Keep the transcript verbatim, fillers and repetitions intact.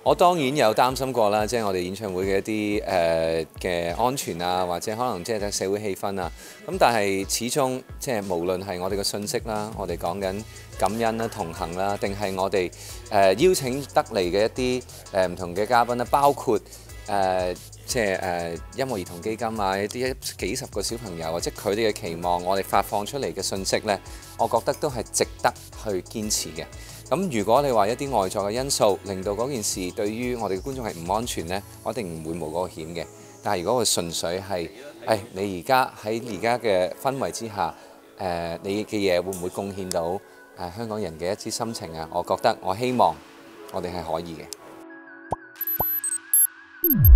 我當然有擔心過啦，即係我哋演唱會嘅一啲誒嘅安全啊，或者可能即係社會氣氛啊。咁但係始終即係無論係我哋嘅信息啦，我哋講緊感恩啦、同行啦，定係我哋誒、呃、邀請得嚟嘅一啲誒唔同嘅嘉賓啦，包括誒、呃、即係誒、呃、音樂兒童基金啊，一啲幾十個小朋友，或者佢哋嘅期望，我哋發放出嚟嘅信息呢，我覺得都係值得去堅持嘅。咁如果你話一啲外在嘅因素令到嗰件事對於我哋嘅觀眾係唔安全呢，我一定唔會冒嗰個險嘅。但係如果佢純粹係，誒你而家喺而家嘅氛圍之下，誒、呃、你嘅嘢會唔會貢獻到誒、呃、香港人嘅一啲心情啊？我覺得我希望我哋係可以嘅。